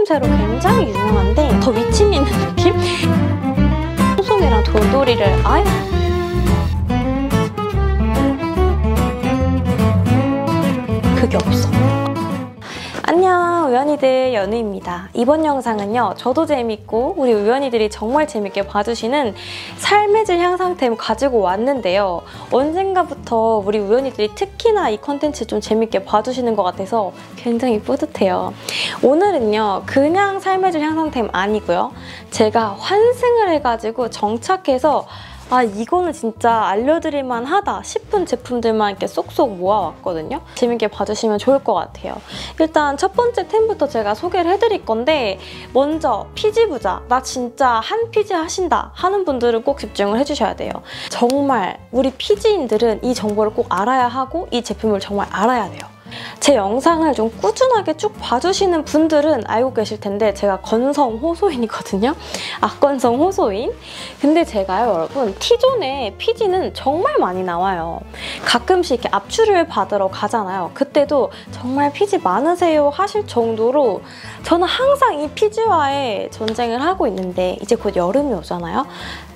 냄새로 굉장히 유명한데 더 미친 있는 느낌? 솜솜이랑 돌돌이를 아예 그게 없어. 안녕, 우연이들 연우입니다. 이번 영상은요, 저도 재밌고 우리 우연이들이 정말 재밌게 봐주시는 삶의 질 향상템 가지고 왔는데요. 언젠가부터 우리 우연이들이 특히나 이 컨텐츠 좀 재밌게 봐주시는 것 같아서 굉장히 뿌듯해요. 오늘은요, 그냥 삶의 질 향상템 아니고요. 제가 환승을 해가지고 정착해서 이거는 진짜 알려드릴만 하다 싶은 제품들만 이렇게 쏙쏙 모아왔거든요. 재밌게 봐주시면 좋을 것 같아요. 일단 첫 번째 템부터 제가 소개를 해드릴 건데, 먼저 피지부자, 나 진짜 한 피지 하신다 하는 분들은 꼭 집중을 해주셔야 돼요. 정말 우리 피지인들은 이 정보를 꼭 알아야 하고 이 제품을 정말 알아야 돼요. 제 영상을 좀 꾸준하게 쭉 봐주시는 분들은 알고 계실 텐데 제가 건성 호소인이거든요. 건성 호소인. 근데 제가요, 여러분, T존에 피지는 정말 많이 나와요. 가끔씩 이렇게 압출을 받으러 가잖아요. 그때도 정말 피지 많으세요 하실 정도로 저는 항상 이 피지와의 전쟁을 하고 있는데 이제 곧 여름이 오잖아요.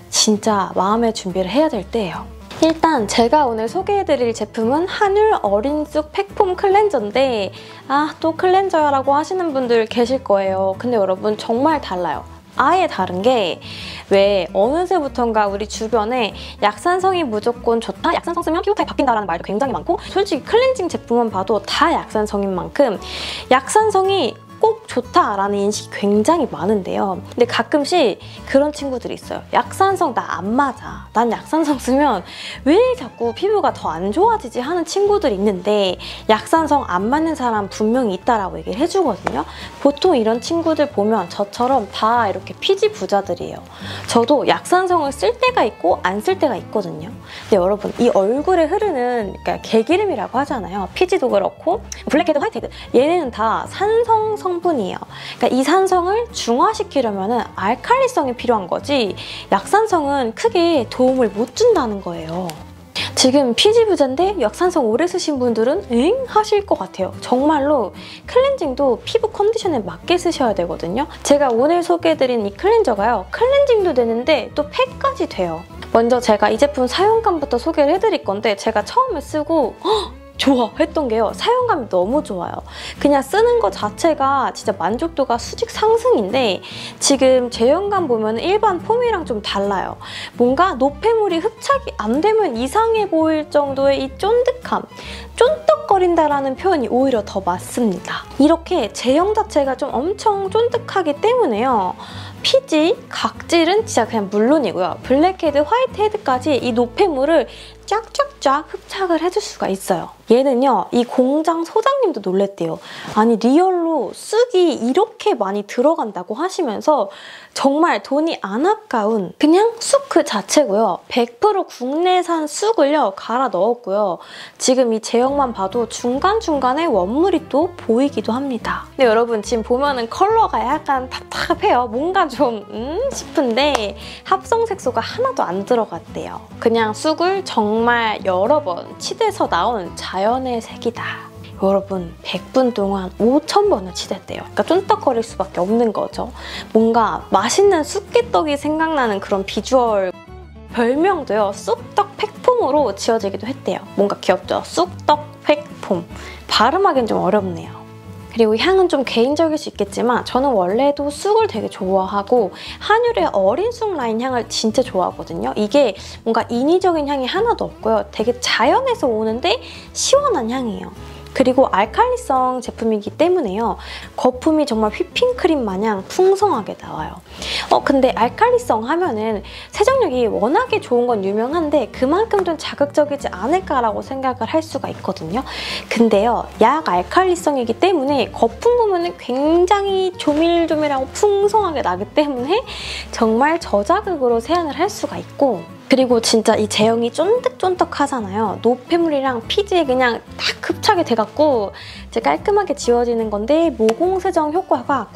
진짜 마음의 준비를 해야 될 때예요. 일단 제가 오늘 소개해드릴 제품은 한율 어린쑥 팩폼 클렌저인데 또 클렌저라고 하시는 분들 계실 거예요. 근데 여러분 정말 달라요. 아예 다른 게 왜 어느새부턴가 우리 주변에 약산성이 무조건 좋다? 약산성 쓰면 피부 타입 바뀐다라는 말도 굉장히 많고 솔직히 클렌징 제품만 봐도 다 약산성인 만큼 약산성이 꼭 좋다라는 인식이 굉장히 많은데요. 근데 가끔씩 그런 친구들이 있어요. 약산성 나 안 맞아. 난 약산성 쓰면 왜 자꾸 피부가 더 안 좋아지지 하는 친구들이 있는데 약산성 안 맞는 사람 분명히 있다라고 얘기를 해주거든요. 보통 이런 친구들 보면 저처럼 다 이렇게 피지 부자들이에요. 저도 약산성을 쓸 때가 있고 안 쓸 때가 있거든요. 근데 여러분, 이 얼굴에 흐르는 그러니까 개기름이라고 하잖아요. 피지도 그렇고 블랙헤드, 화이트헤드 얘네는 다 산성 성분이에요. 그러니까 이 산성을 중화시키려면 알칼리성이 필요한 거지 약산성은 크게 도움을 못 준다는 거예요. 지금 피지부자인데 약산성 오래 쓰신 분들은 엥? 하실 것 같아요. 정말로 클렌징도 피부 컨디션에 맞게 쓰셔야 되거든요. 제가 오늘 소개해드린 이 클렌저가요. 클렌징도 되는데 또 팩까지 돼요. 먼저 제가 이 제품 사용감부터 소개를 해드릴 건데 제가 처음에 쓰고 좋아 했던 게요. 사용감이 너무 좋아요. 그냥 쓰는 것 자체가 진짜 만족도가 수직 상승인데 지금 제형감 보면 일반 폼이랑 좀 달라요. 뭔가 노폐물이 흡착이 안 되면 이상해 보일 정도의 이 쫀득함, 쫀득거린다라는 표현이 오히려 더 맞습니다. 이렇게 제형 자체가 좀 엄청 쫀득하기 때문에요. 피지, 각질은 진짜 그냥 물론이고요. 블랙헤드, 화이트헤드까지 이 노폐물을 쫙쫙쫙 흡착을 해줄 수가 있어요. 얘는요, 이 공장 소장님도 놀랬대요. 아니 리얼로 쑥이 이렇게 많이 들어간다고 하시면서 정말 돈이 안 아까운 그냥 쑥 그 자체고요. 100% 국내산 쑥을요 갈아 넣었고요. 지금 이 제형만 봐도 중간중간에 원물이 또 보이기도 합니다. 근데 여러분 지금 보면은 컬러가 약간 답답해요. 뭔가 좀 싶은데 합성 색소가 하나도 안 들어갔대요. 그냥 쑥을 정말 여러 번 치대서 나온 자연의 색이다. 여러분 100분 동안 5,000번을 치댔대요. 그러니까 쫀득거릴 수밖에 없는 거죠. 뭔가 맛있는 쑥개떡이 생각나는 그런 비주얼. 별명도요. 쑥떡 팩폼으로 지어지기도 했대요. 뭔가 귀엽죠? 쑥떡 팩폼. 발음하기는 좀 어렵네요. 그리고 향은 좀 개인적일 수 있겠지만 저는 원래도 쑥을 되게 좋아하고 한율의 어린 쑥 라인 향을 진짜 좋아하거든요. 이게 뭔가 인위적인 향이 하나도 없고요. 되게 자연에서 오는데 시원한 향이에요. 그리고 알칼리성 제품이기 때문에요. 거품이 정말 휘핑크림 마냥 풍성하게 나와요. 근데 알칼리성 하면은 세정력이 워낙에 좋은 건 유명한데 그만큼 좀 자극적이지 않을까라고 생각을 할 수가 있거든요. 근데요, 약 알칼리성이기 때문에 거품 보면은 굉장히 조밀조밀하고 풍성하게 나기 때문에 정말 저자극으로 세안을 할 수가 있고 그리고 진짜 이 제형이 쫀득쫀득하잖아요. 노폐물이랑 피지에 그냥 딱 흡착이 돼갖고 이제 깔끔하게 지워지는 건데 모공 세정 효과가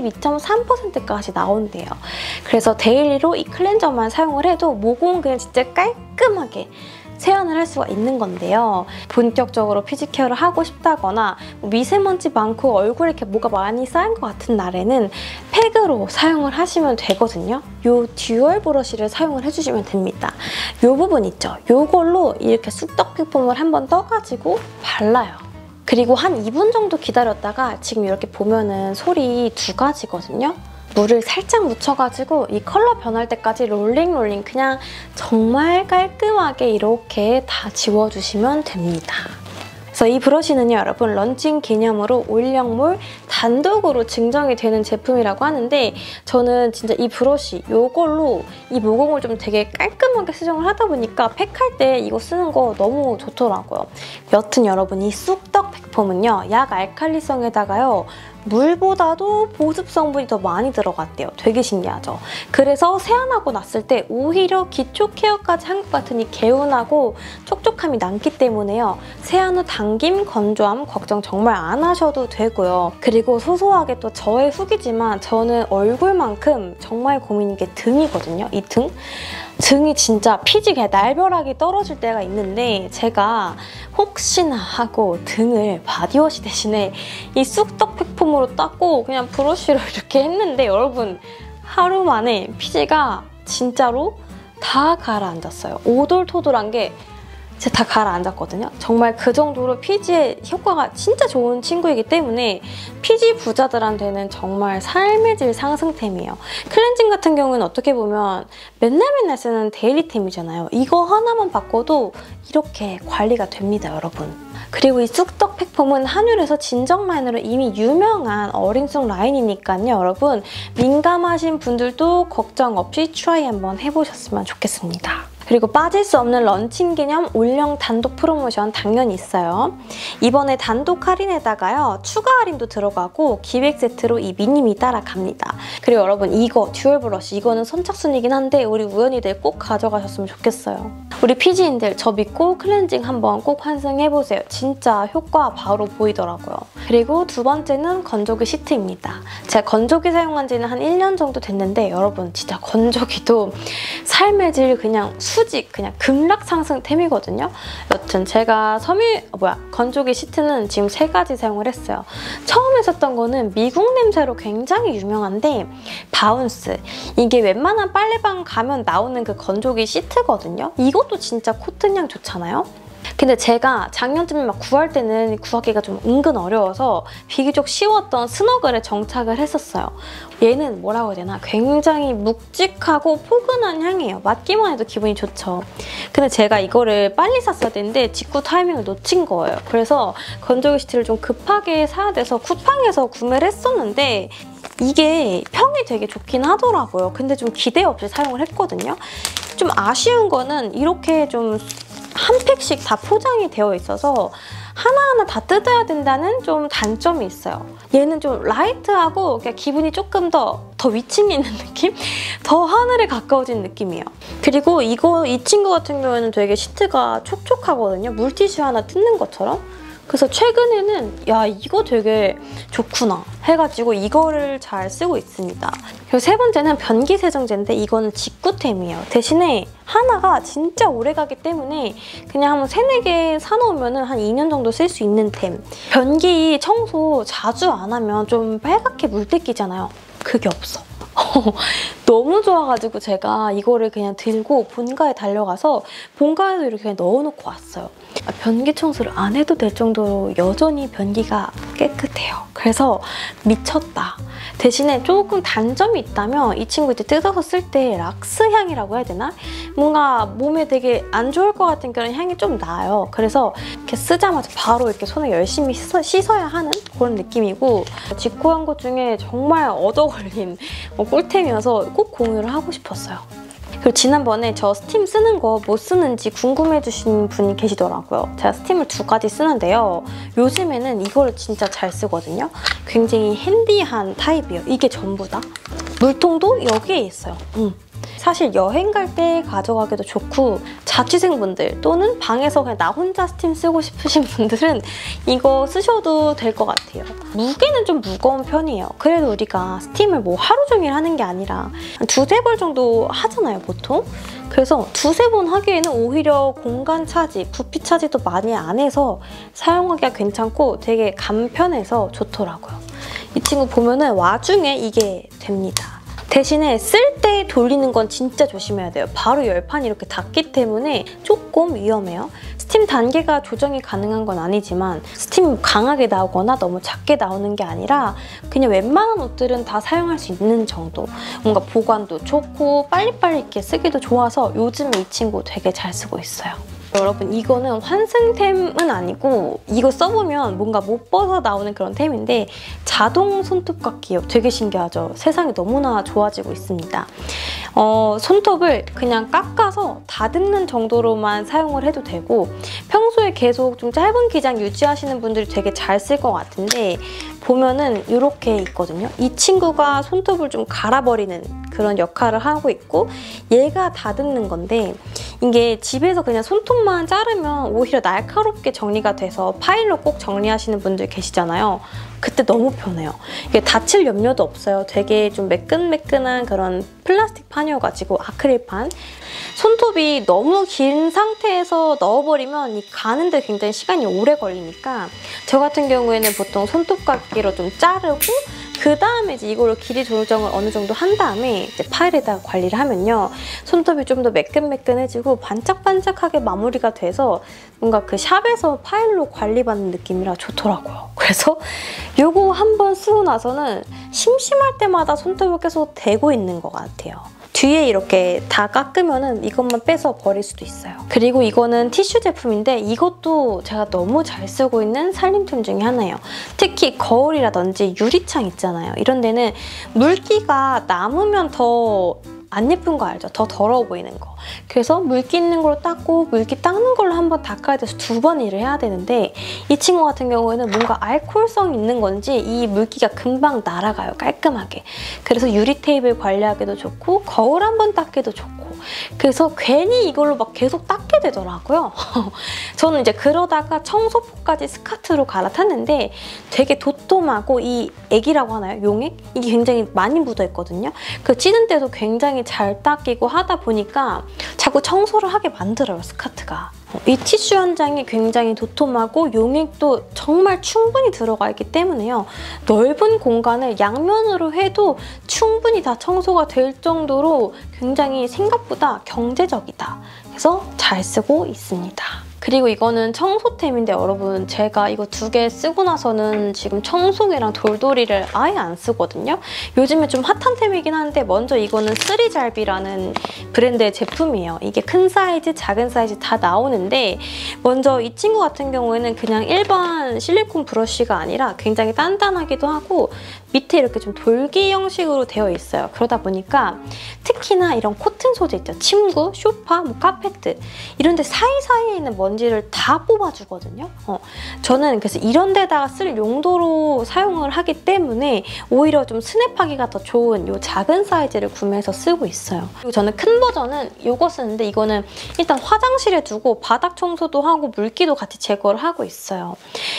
92.3%까지 나온대요. 그래서 데일리로 이 클렌저만 사용을 해도 모공은 그냥 진짜 깔끔하게 세안을 할 수가 있는 건데요. 본격적으로 피지케어를 하고 싶다거나 미세먼지 많고 얼굴에 이렇게 뭐가 많이 쌓인 것 같은 날에는 팩으로 사용을 하시면 되거든요. 이 듀얼 브러쉬를 사용을 해주시면 됩니다. 이 부분 있죠? 이걸로 이렇게 쑥떡 팩폼을 한번 떠가지고 발라요. 그리고 한 2분 정도 기다렸다가 지금 이렇게 보면은 솔이 2가지거든요. 물을 살짝 묻혀가지고 이 컬러 변할 때까지 롤링 그냥 정말 깔끔하게 이렇게 다 지워주시면 됩니다. 그래서 이 브러쉬는요, 여러분 런칭 기념으로 올영몰 단독으로 증정이 되는 제품이라고 하는데 저는 진짜 이 브러쉬 이걸로 이 모공을 좀 되게 깔끔하게 수정을 하다 보니까 팩할 때 이거 쓰는 거 너무 좋더라고요. 여튼 여러분 이 쑥떡 팩폼은요, 약 알칼리성에다가요 물보다도 보습 성분이 더 많이 들어갔대요. 되게 신기하죠? 그래서 세안하고 났을 때 오히려 기초 케어까지 한 것 같으니 개운하고 촉촉함이 남기 때문에요. 세안 후 당김, 건조함 걱정 정말 안 하셔도 되고요. 그리고 소소하게 또 저의 후기지만 저는 얼굴만큼 정말 고민인 게 등이거든요. 이 등. 등이 진짜 피지 그냥 날벼락이 떨어질 때가 있는데 제가 혹시나 하고 등을 바디워시 대신에 이 쑥떡 팩폼으로 닦고 그냥 브러쉬로 이렇게 했는데 여러분 하루 만에 피지가 진짜로 다 가라앉았어요. 오돌토돌한 게 진짜 다 가라앉았거든요. 정말 그 정도로 피지에 효과가 진짜 좋은 친구이기 때문에 피지 부자들한테는 정말 삶의 질 상승템이에요. 클렌징 같은 경우는 어떻게 보면 맨날 쓰는 데일리템이잖아요. 이거 하나만 바꿔도 이렇게 관리가 됩니다, 여러분. 그리고 이 쑥떡 팩폼은 한율에서 진정 라인으로 이미 유명한 어린송 라인이니까요, 여러분. 민감하신 분들도 걱정 없이 트라이 한번 해보셨으면 좋겠습니다. 그리고 빠질 수 없는 런칭 기념 올영 단독 프로모션 당연히 있어요. 이번에 단독 할인에다가요, 추가 할인도 들어가고 기획 세트로 이 미니미 따라갑니다. 그리고 여러분 이거 듀얼 브러쉬 이거는 선착순이긴 한데 우리 우연히들 꼭 가져가셨으면 좋겠어요. 우리 피지인들 저 믿고 클렌징 한번 꼭 환승해보세요. 진짜 효과 바로 보이더라고요. 그리고 두 번째는 건조기 시트입니다. 제가 건조기 사용한 지는 한 1년 정도 됐는데 여러분 진짜 건조기도 삶의 질 그냥 수직 그냥 급락 상승템이거든요. 여튼 제가 건조기 시트는 지금 3가지 사용을 했어요. 처음에 썼던 거는 미국 냄새로 굉장히 유명한데 바운스. 이게 웬만한 빨래방 가면 나오는 그 건조기 시트거든요. 이것도 진짜 코튼향 좋잖아요. 근데 제가 작년쯤에 막 구할 때는 구하기가 좀 은근 어려워서 비교적 쉬웠던 스너글에 정착을 했었어요. 얘는 뭐라고 해야 되나? 굉장히 묵직하고 포근한 향이에요. 맡기만 해도 기분이 좋죠. 근데 제가 이거를 빨리 샀어야 되는데 직구 타이밍을 놓친 거예요. 그래서 건조기 시트를 좀 급하게 사야 돼서 쿠팡에서 구매를 했었는데 이게 평이 되게 좋긴 하더라고요. 근데 좀 기대 없이 사용을 했거든요. 좀 아쉬운 거는 이렇게 좀 한 팩씩 다 포장이 되어 있어서 하나하나 다 뜯어야 된다는 좀 단점이 있어요. 얘는 좀 라이트하고 그냥 기분이 조금 더 위층에 있는 느낌? 더 하늘에 가까워진 느낌이에요. 그리고 이 친구 같은 경우에는 되게 시트가 촉촉하거든요. 물티슈 하나 뜯는 것처럼. 그래서 최근에는 야 이거 되게 좋구나 해가지고 이거를 잘 쓰고 있습니다. 그리고 세 번째는 변기 세정제인데 이거는 직구템이에요. 대신에 하나가 진짜 오래가기 때문에 그냥 한번 3-4개 사놓으면 한 2년 정도 쓸 수 있는 템. 변기 청소 자주 안 하면 좀 빨갛게 물들기잖아요. 그게 없어. 너무 좋아가지고 제가 이거를 그냥 들고 본가에 달려가서 본가에도 이렇게 그냥 넣어놓고 왔어요. 변기 청소를 안 해도 될 정도로 여전히 변기가 깨끗해요. 그래서 미쳤다. 대신에 조금 단점이 있다면 이 친구 이제 뜯어서 쓸 때 락스 향이라고 해야 되나? 뭔가 몸에 되게 안 좋을 것 같은 그런 향이 좀 나요. 그래서 이렇게 쓰자마자 바로 이렇게 손에 열심히 씻어야 하는 그런 느낌이고 직구한 것 중에 정말 얻어 걸린 꿀템이어서 꼭 공유를 하고 싶었어요. 그리고 지난번에 저 스팀 쓰는 거 뭐 쓰는지 궁금해주신 분이 계시더라고요. 제가 스팀을 2가지 쓰는데요. 요즘에는 이거를 진짜 잘 쓰거든요. 굉장히 핸디한 타입이에요. 이게 전부 다. 물통도 여기에 있어요. 사실 여행 갈 때 가져가기도 좋고 자취생분들 또는 방에서 그냥 나 혼자 스팀 쓰고 싶으신 분들은 이거 쓰셔도 될 것 같아요. 무게는 좀 무거운 편이에요. 그래도 우리가 스팀을 뭐 하루 종일 하는 게 아니라 한 2~3벌 정도 하잖아요, 보통. 그래서 2~3번 하기에는 오히려 공간 차지, 부피 차지도 많이 안 해서 사용하기가 괜찮고 되게 간편해서 좋더라고요. 이 친구 보면은 와중에 이게 됩니다. 대신에 쓸 때 돌리는 건 진짜 조심해야 돼요. 바로 열판이 이렇게 닿기 때문에 조금 위험해요. 스팀 단계가 조정이 가능한 건 아니지만 스팀 강하게 나오거나 너무 작게 나오는 게 아니라 그냥 웬만한 옷들은 다 사용할 수 있는 정도. 뭔가 보관도 좋고 빨리빨리 이렇게 쓰기도 좋아서 요즘에 이 친구 되게 잘 쓰고 있어요. 여러분 이거는 환승템은 아니고 이거 써보면 뭔가 못 벗어 나오는 그런 템인데 자동 손톱깎이요. 되게 신기하죠? 세상이 너무나 좋아지고 있습니다. 손톱을 그냥 깎아서 다듬는 정도로만 사용을 해도 되고 평소에 계속 좀 짧은 기장 유지하시는 분들이 되게 잘 쓸 것 같은데 보면은 이렇게 있거든요. 이 친구가 손톱을 좀 갈아버리는 그런 역할을 하고 있고 얘가 다듬는 건데 이게 집에서 그냥 손톱만 자르면 오히려 날카롭게 정리가 돼서 파일로 꼭 정리하시는 분들 계시잖아요. 그때 너무 편해요. 이게 다칠 염려도 없어요. 되게 좀 매끈매끈한 그런 플라스틱 판이어가지고 아크릴판. 손톱이 너무 긴 상태에서 넣어버리면 이 가는데 굉장히 시간이 오래 걸리니까 저 같은 경우에는 보통 손톱깎이로 좀 자르고 그 다음에 이제 이걸로 길이 조정을 어느 정도 한 다음에 이제 파일에다가 관리를 하면요. 손톱이 좀 더 매끈매끈해지고 반짝반짝하게 마무리가 돼서 뭔가 그 샵에서 파일로 관리받는 느낌이라 좋더라고요. 그래서 이거 한번 쓰고 나서는 심심할 때마다 손톱을 계속 대고 있는 것 같아요. 뒤에 이렇게 다 깎으면은 이것만 빼서 버릴 수도 있어요. 그리고 이거는 티슈 제품인데 이것도 제가 너무 잘 쓰고 있는 살림템 중에 하나예요. 특히 거울이라든지 유리창 있잖아요. 이런 데는 물기가 남으면 더 안 예쁜 거 알죠? 더 더러워 보이는 거. 그래서 물기 있는 걸로 닦고 물기 닦는 걸로 한번 닦아야 돼서 2번 일을 해야 되는데 이 친구 같은 경우에는 뭔가 알코올성 있는 건지 이 물기가 금방 날아가요. 깔끔하게. 그래서 유리 테이블 관리하기도 좋고 거울 한번 닦기도 좋고 그래서 괜히 이걸로 막 계속 닦게 되더라고요. 저는 이제 그러다가 청소포까지 스카트로 갈아탔는데 되게 도톰하고 이 액이라고 하나요? 용액? 이게 굉장히 많이 묻어있거든요. 그 찌는 때도 굉장히 잘 닦이고 하다 보니까 자꾸 청소를 하게 만들어요, 스카트가. 이 티슈 한 장이 굉장히 도톰하고 용액도 정말 충분히 들어가 있기 때문에요. 넓은 공간을 양면으로 해도 충분히 다 청소가 될 정도로 굉장히 생각보다 경제적이다. 그래서 잘 쓰고 있습니다. 그리고 이거는 청소템인데 여러분 제가 이거 2개 쓰고 나서는 지금 청소기랑 돌돌이를 아예 안 쓰거든요. 요즘에 좀 핫한 템이긴 한데 먼저 이거는 쓰리잘비라는 브랜드의 제품이에요. 이게 큰 사이즈, 작은 사이즈 다 나오는데 먼저 이 친구 같은 경우에는 그냥 일반 실리콘 브러쉬가 아니라 굉장히 단단하기도 하고 밑에 이렇게 좀 돌기 형식으로 되어 있어요. 그러다 보니까 특히나 이런 코튼 소재 있죠. 침구, 소파, 뭐 카페트 이런 데 사이사이에 있는 먼지를 다 뽑아주거든요. 저는 그래서 이런 데다가 쓸 용도로 사용을 하기 때문에 오히려 좀 스냅하기가 더 좋은 이 작은 사이즈를 구매해서 쓰고 있어요. 그리고 저는 큰 버전은 이거 쓰는데 이거는 일단 화장실에 두고 바닥 청소도 하고 물기도 같이 제거를 하고 있어요.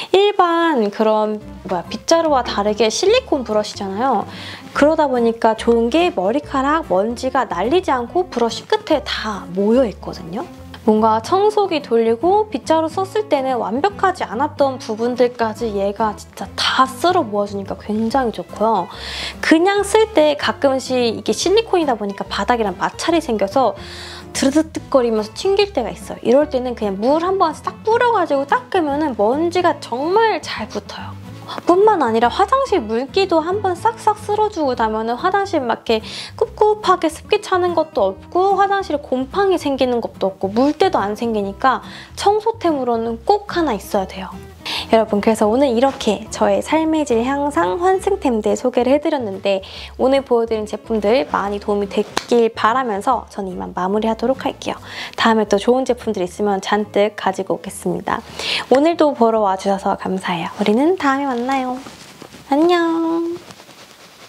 일반 그런 빗자루와 다르게 실리콘 브러쉬잖아요. 그러다 보니까 좋은 게 머리카락, 먼지가 날리지 않고 브러쉬 끝에 다 모여 있거든요. 뭔가 청소기 돌리고 빗자루 썼을 때는 완벽하지 않았던 부분들까지 얘가 진짜 다 쓸어 모아주니까 굉장히 좋고요. 그냥 쓸 때 가끔씩 이게 실리콘이다 보니까 바닥이랑 마찰이 생겨서 드르륵거리면서 튕길 때가 있어요. 이럴 때는 그냥 물 한 번 싹 뿌려가지고 닦으면 먼지가 정말 잘 붙어요. 뿐만 아니라 화장실 물기도 한번 싹싹 쓸어주고 나면 화장실 막 이렇게 꿉꿉하게 습기 차는 것도 없고 화장실에 곰팡이 생기는 것도 없고 물때도 안 생기니까 청소템으로는 꼭 하나 있어야 돼요. 여러분 그래서 오늘 이렇게 저의 삶의 질 향상 환승템들 소개를 해드렸는데 오늘 보여드린 제품들 많이 도움이 됐길 바라면서 저는 이만 마무리하도록 할게요. 다음에 또 좋은 제품들 있으면 잔뜩 가지고 오겠습니다. 오늘도 보러 와주셔서 감사해요. 우리는 다음에 만나요. 안녕.